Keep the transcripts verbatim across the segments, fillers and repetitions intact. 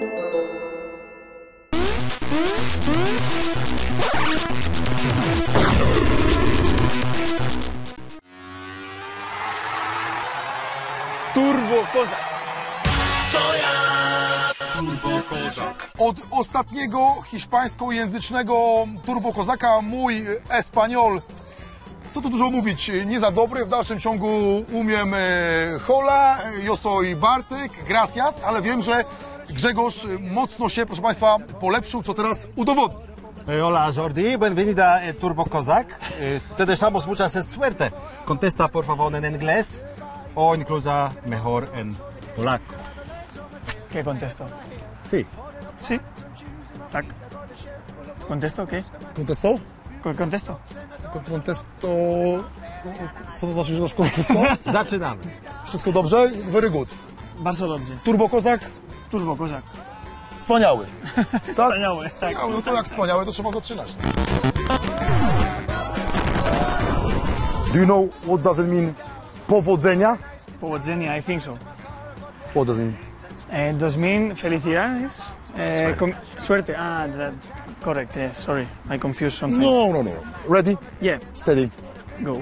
Turbo Kozak. To ja, Turbo Kozak. Od ostatniego hiszpańskojęzycznego Turbo Kozaka mój Espanol, co tu dużo mówić, nie za dobry. W dalszym ciągu umiem hola, yo soy Bartek, gracias, ale wiem, że Grzegorz mocno się, proszę Państwa, polepszył, co teraz udowodni. Hola Jordi, bienvenida a Turbo Kozak. Te deseamos mucha suerte. Contesta por favor en inglés o incluso mejor en polaco. ¿Qué contesto? Sí. Sí. Tak. ¿Contesto qué? Contesto? Co- ¿Contesto? Contesto... Co to znaczy, że masz contesto? Zaczynamy. Wszystko dobrze? Very good. Bardzo dobrze. Turbo Kozak? Turbo Kozak. Wspaniały. Tak? Wspaniałe, tak. No to jak wspaniałe, to trzeba zaczynać. Do you know what does it mean powodzenia? Powodzenia, I think so. What does it mean? Eh, does mean felicidades? Eh, com- suerte. Ah, that, correct, yes, sorry. I confused sometimes. No, no, no. Ready? Yeah, Steady. go.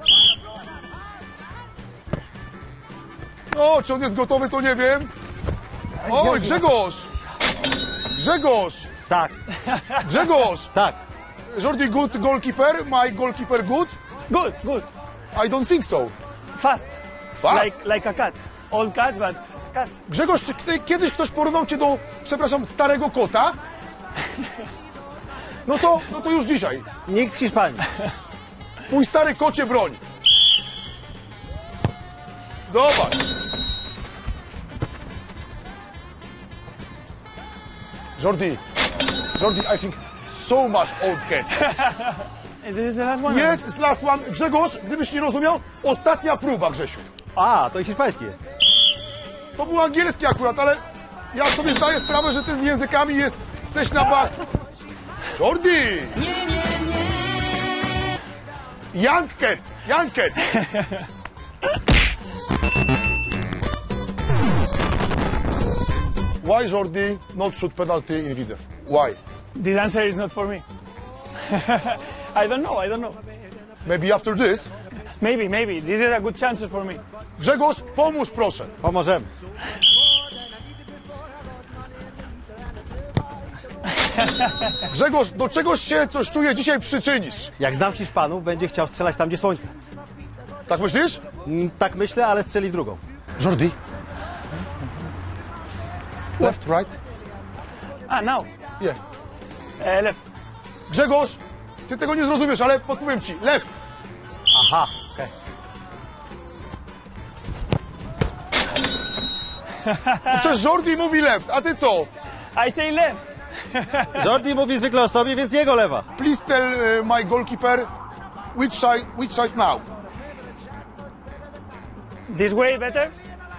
No, czy on jest gotowy, to nie wiem. Oj, Grzegorz! Grzegorz! Tak, Grzegorz! tak. Jordi good goalkeeper? My goalkeeper good? Good, good. I don't think so. Fast. Fast? Like, like a cat. Old cat, but cat. Grzegorz, czy ty, kiedyś ktoś porównał cię do, przepraszam, starego kota? No to, no to już dzisiaj. Nikt z Hiszpanii. Mój stary kocie broń. Zobacz. Jordi, Jordi, I think so much old cat. This is the last one? Yes, it's last one. Grzegorz, gdybyś nie rozumiał, ostatnia próba, Grzesiu. A, to i hiszpański jest. To był angielski akurat, ale ja sobie zdaję sprawę, że ty z językami jest też na bak. Jordi! Young cat, young cat. Why Jordi not shoot penalty in Widzew? Why? This answer is not for me. I don't know, I don't know. Maybe after this? Maybe, maybe. This is a good chance for me. Grzegorz, pomóż proszę. Pomożemy. Grzegorz, do czegoś się coś czuję dzisiaj przyczynisz. Jak znam Hiszpanów, będzie chciał strzelać tam, gdzie słońce. Tak myślisz? Mm, Tak myślę, ale strzeli w drugą. Jordi. Left, right? Ah, now. Yeah. Uh, left. Grzegorz, ty tego nie zrozumiesz, ale podpowiem ci. Left. Aha, okej. No przecież Jordi mówi left, a ty co? I say left. Jordi mówi zwykle o sobie, więc jego lewa. Please tell uh, my goalkeeper which side, which side now. This way better?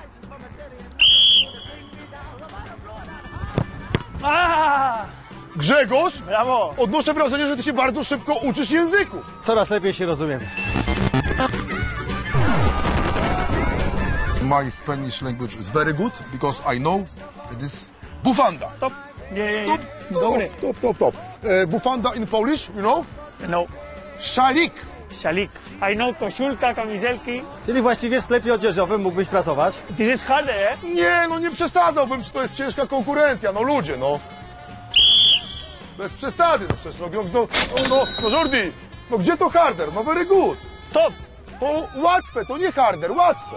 Ah! Grzegorz, Bravo! odnoszę wrażenie, że ty się bardzo szybko uczysz języków. Coraz lepiej się rozumiemy. My Spanish language is very good because I know it is bufanda. Top. Yeah, yeah, Top, yeah. top, Dobre. top, top, top. Uh, bufanda in Polish, you know? No. Szalik. Szalik. I know koszulka, kamizelki. Czyli właściwie w sklepie odzieżowym mógłbyś pracować. This is harder, eh? Nie, no nie przesadzałbym, czy to jest ciężka konkurencja, no ludzie, no. Bez przesady, no przecież robią, no, no, no, no Jordi, no gdzie to harder? No very good. Top. To łatwe, to nie harder, łatwe.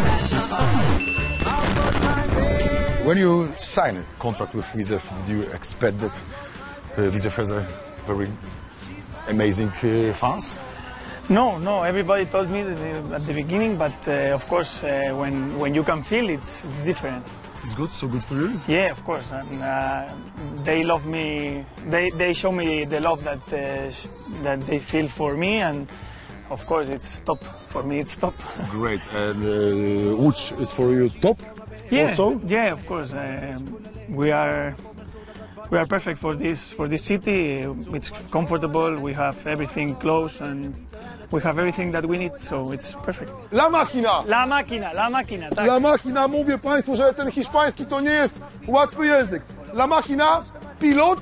When you sign a contract with Widzew, did you expect that uh, Widzew has a very amazing uh, fans? No, no. Everybody told me that they- at the beginning, but uh, of course, uh, when when you can feel it's it's different. It's good, so good for you. Yeah, of course, and uh, they love me. They they show me the love that uh, sh- that they feel for me, and of course, it's top for me. It's top. Great, and uh, which is for you top Yeah, also? yeah, of course. Um, we are we are perfect for this for this city. It's comfortable. We have everything close and we have everything that we need. So it's perfect. La Machina! La máquina, la máquina. Tak. La Machina, mówię Państwu, że ten hiszpański to nie jest łatwy język. La Machina, pilot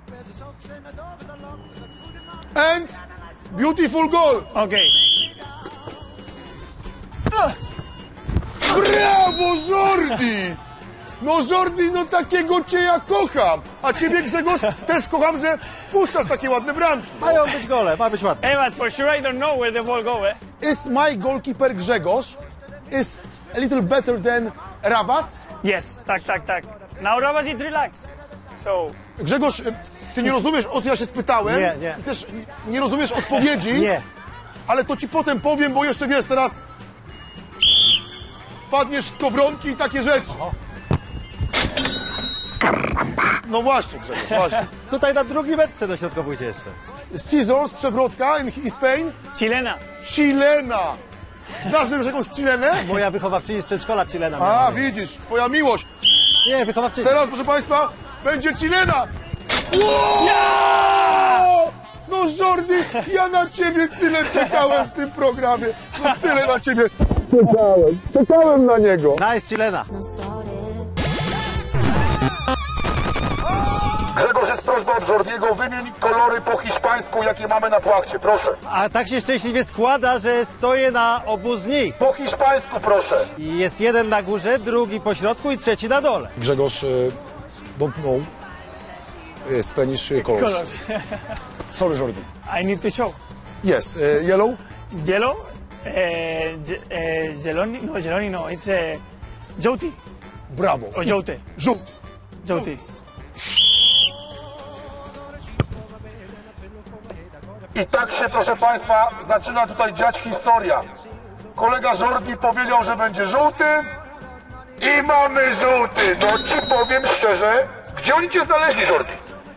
and beautiful goal. Okay. Brawo, Jordi! No Jordi, no takiego cię ja kocham. A ciebie, Grzegorz, też kocham, że wpuszczasz takie ładne bramki. Mają być gole, ma być ładnie. Hey, but for sure I don't know where the ball go. Eh? Is my goalkeeper Grzegorz is a little better than Ravas? Yes, tak, tak, tak. Now Rabas is relaxed. So Grzegorz, ty nie rozumiesz, o co ja się spytałem. Nie, nie. I też nie rozumiesz odpowiedzi. Nie. Ale to ci potem powiem, bo jeszcze wiesz, teraz wpadniesz w skowronki i takie rzeczy. No właśnie, Grzegorz, właśnie. Tutaj na drugi metce dośrodkowujcie jeszcze. Scissors, przewrotka in, in Spain. chilena. Chilena. Znasz jakąś Chilenę? Moja wychowawczyni z przedszkola Chilena. A, widzisz, twoja miłość. Nie, wychowawczyni. Teraz, proszę Państwa, będzie Chilena. Wow! No Jordi, ja na Ciebie tyle czekałem w tym programie. No tyle na Ciebie czekałem. Czekałem na niego. Nice Chilena. Grzegorz, jest prośba od Jordiego, wymień kolory po hiszpańsku, jakie mamy na płachcie, proszę. A tak się szczęśliwie składa, że stoję na obu z nich. Po hiszpańsku, proszę. I jest jeden na górze, drugi po środku i trzeci na dole. Grzegorz, uh, don't know uh, Spanish colors. Colors. Sorry, Jordi. I need to show. Yes, uh, yellow, Yellow. Uh, Ge- uh, Geloni. No, Geloni. No, it's uh, Joti brawo. or Jote. Żółty. Joti. I tak się, proszę Państwa, zaczyna tutaj dziać historia. Kolega Jordi powiedział, że będzie żółty i mamy żółty. No ci powiem szczerze, gdzie oni Cię znaleźli, Jordi?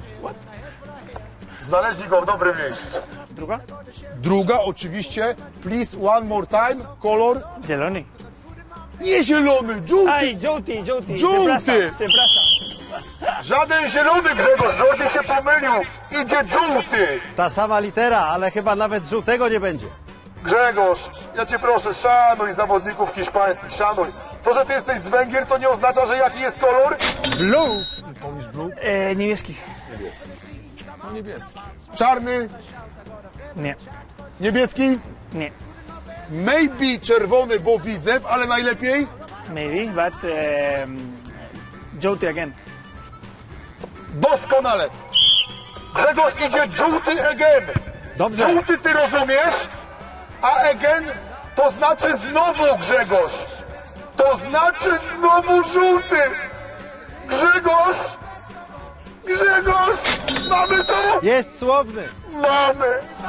Znaleźli go w dobrym miejscu. Druga. Druga, oczywiście, please one more time, kolor Geloni. nie zielony, żółty. Ay, Joti, Joti. Żółty. Se prasa, se prasa. Żaden zielony, Grzegorz, Jordi się pomylił. Idzie żółty. Ta sama litera, ale chyba nawet żółtego nie będzie. Grzegorz, ja Cię proszę, szanuj zawodników hiszpańskich, szanuj. To, że Ty jesteś z Węgier, to nie oznacza, że jaki jest kolor? Blue. Polish blue? E, niebieski. Niebieski. No niebieski. Czarny, Nie, niebieski, nie. maybe czerwony, bo widzę, ale najlepiej Maybe, but um, Joti again. doskonale. Grzegorz, idzie żółty again. Dobrze. Żółty Ty rozumiesz, a again to znaczy znowu, Grzegorz. To znaczy znowu żółty. Grzegorz, Grzegorz, mamy to? Jest słowny. Mamy!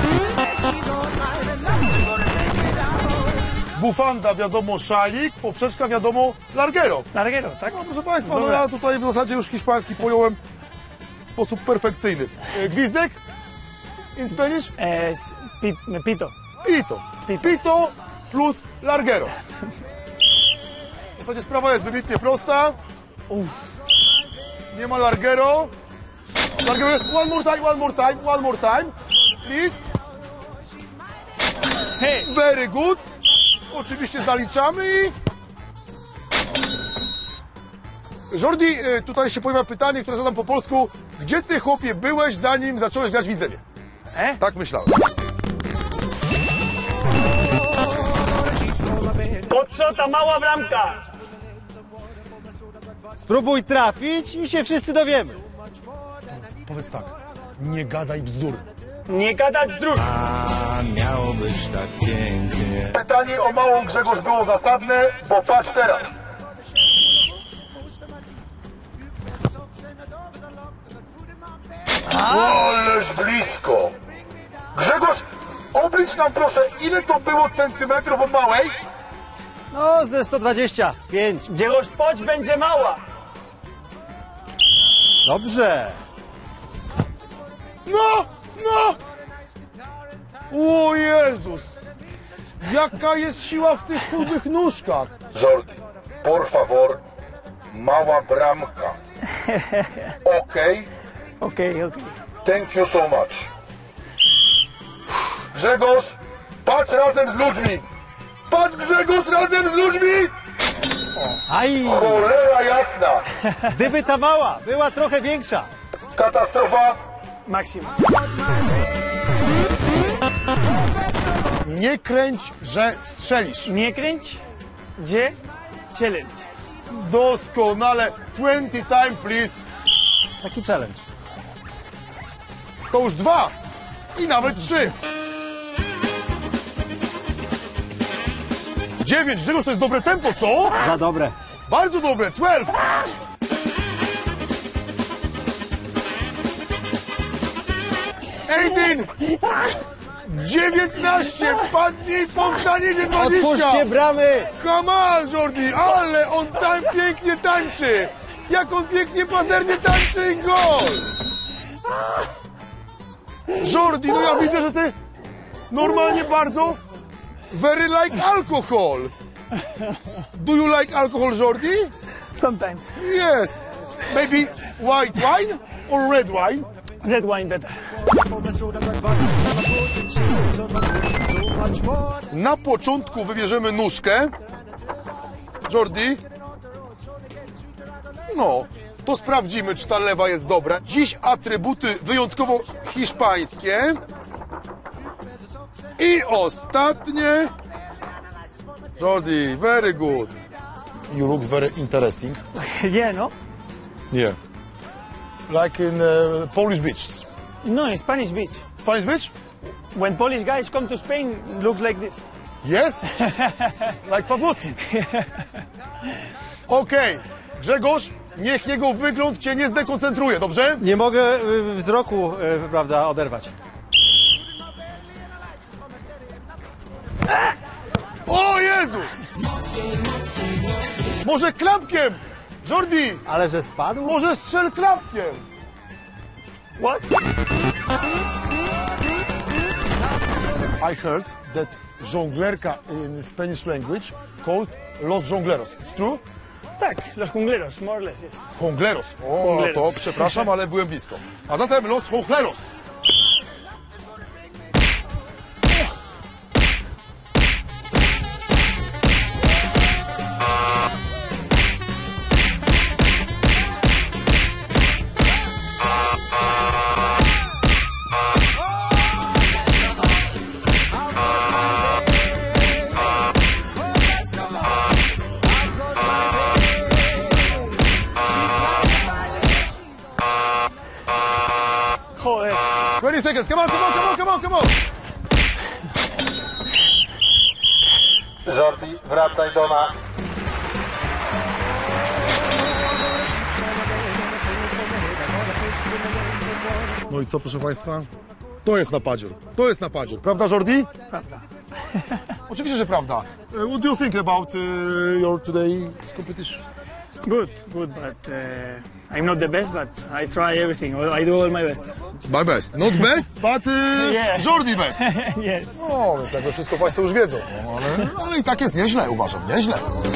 Bufanda, wiadomo, szalik, poprzeczka, wiadomo, largero. Larguero, tak? No, proszę Państwa, no Dobra. ja tutaj w zasadzie już hiszpański pojąłem w sposób perfekcyjny. E, Gwizdek? In Spanish? E, s- pi- pito. Pito. Pito. Pito plus largero. W zasadzie sprawa jest wybitnie prosta. Nie ma largero. Largero jest one more time, one more time, one more time. Please. Hey, Very good. Oczywiście zaliczamy i... Jordi, y, tutaj się pojawia pytanie, które zadam po polsku. Gdzie ty, chłopie, byłeś, zanim zacząłeś grać w Widzewie? e? Tak myślałem. Po co ta mała bramka? Spróbuj trafić i się wszyscy dowiemy. Powiedz tak, nie gadaj bzdur. Nie gadać dróg. A miało być tak pięknie. Pytanie o małą, Grzegorz, było zasadne, bo patrz teraz. Ależ blisko. Grzegorz, oblicz nam proszę, ile to było centymetrów od małej? No, ze sto dwadzieścia pięć. Gdziegoś poć będzie mała. Dobrze. No, no! O Jezus! Jaka jest siła w tych chudych nóżkach? Jordi, por favor, mała bramka. Okej? Okay, okay. Thank you so much. Grzegorz, patrz razem z ludźmi. Patrz, Grzegorz, razem z ludźmi. Aj! Cholera jasna. Gdyby ta mała była trochę większa. Katastrofa. Maximum. Nie kręć, że strzelisz. Nie kręć, gdzie challenge. Doskonale. twenty time, please. Taki challenge. To już dwa. I nawet trzy. Dziewięć. Grzegorz, to jest dobre tempo, co? Za dobre. Bardzo dobre. Twelve. Eighteen. Dziewiętnaście. Padnij, powstanie, dwadzieścia. Otwórzcie bramy! Come on, Jordi, ale on tam pięknie tańczy. Jak on pięknie pazernie tańczy i gol. Jordi, no ja widzę, że ty normalnie bardzo very like alcohol. Do you like alcohol, Jordi? Sometimes. Yes. Maybe white wine or red wine? Red wine better. Na początku wybierzemy nóżkę. Jordi. No, to sprawdzimy, czy ta lewa jest dobra. Dziś atrybuty wyjątkowo hiszpańskie. I ostatnie. Jordi, very good. You look very interesting. Yeah, no? Yeah. Like in uh, Polish beaches. No, in Spanish beach. Spanish beach? When Polish guys come to Spain, it looks like this. Yes? Like Pawłowski. Okej. Okay. Grzegorz, niech jego wygląd cię nie zdekoncentruje, dobrze? Nie mogę y, wzroku, y, prawda, oderwać. O Jezus! Może klapkiem! Jordi! Ale że spadł? Może strzel klapkiem! What? I heard that żonglerka in Spanish language called los jongleros. It's true? Tak, los jungleros, more or less, yes. Jongleros. O, Jongleros. to przepraszam, ale byłem blisko. A zatem los jongleros. Joder. twenty seconds. Come on, come on, come on, come on, come on. Jordi, wracaj do nas. No i co, proszę Państwa? To jest napadzior. To jest napadzior. Prawda, Jordi? Prawda. Oczywiście, że prawda. Uh, What do you think about uh, your today's competition? Good, good, but uh, I'm not the best, but I try everything. I do all my best. My best. Not best, but uh, Yeah. Jordi best. Yes. No, więc jakby wszystko Państwo już wiedzą. No, ale, ale i tak jest nieźle, uważam. Nieźle.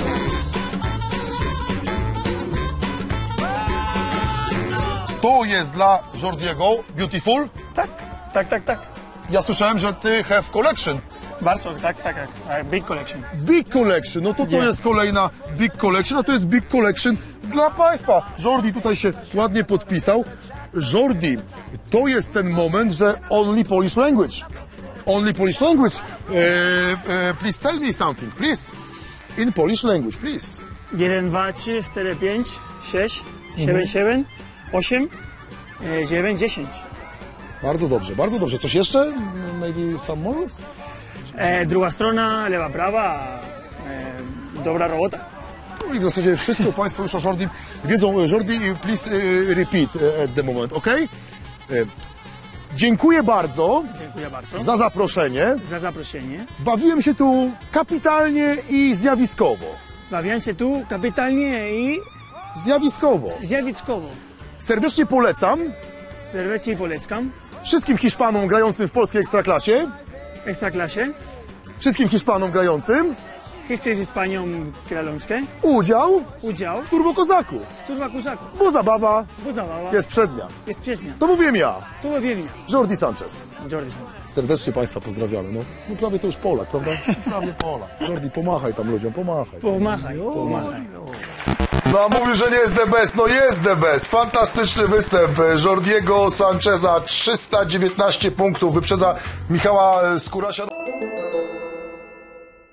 To jest dla Jordiego Beautiful. Tak, tak, tak, tak. Ja słyszałem, że ty have collection. Bardzo, tak, tak, tak. Uh, big collection. Big Collection, no to to Nie. jest kolejna Big Collection, a to jest Big Collection dla Państwa. Jordi tutaj się ładnie podpisał. Jordi, to jest ten moment, że only Polish language. Only Polish language. E, e, please tell me something, please. In Polish language, please. jeden, dwa, trzy, cztery, pięć, sześć, siedem, siedem, osiem, dziewięć, dziesięć. Bardzo dobrze, bardzo dobrze. Coś jeszcze? Maybe some more? E, druga strona, lewa, prawa, e, dobra robota. No i w zasadzie wszystko Państwo już o Jordi wiedzą. Jordi, please e, repeat e, at the moment, ok? E, dziękuję bardzo Dziękuję bardzo za zaproszenie. za zaproszenie. Bawiłem się tu kapitalnie i zjawiskowo. Bawiłem się tu kapitalnie i Zjawiskowo. zjawiskowo. Serdecznie polecam Serdecznie polecam. wszystkim Hiszpanom grającym w polskiej ekstraklasie, Ekstraklasie. wszystkim Hiszpanom grającym Chi chce z panią Kralączkę? Udział Udział w Turbo Kozaku, w Turba Kuzaku. bo zabawa Bo zabawa jest przednia. jest piękna. To mówiłem ja, Tu wiem. Jordi Sanchez. Jordi Sanchez. Serdecznie Państwa pozdrawiamy. No, no prawie to już Polak, prawda? Prawie Polak. Jordi, pomachaj tam ludziom, pomachaj. Pomachaj, pomachaj. No a mówił, że nie jest the best. No jest the best. Fantastyczny występ Jordiego Sancheza. trzysta dziewiętnaście punktów. Wyprzedza Michała Skórasia.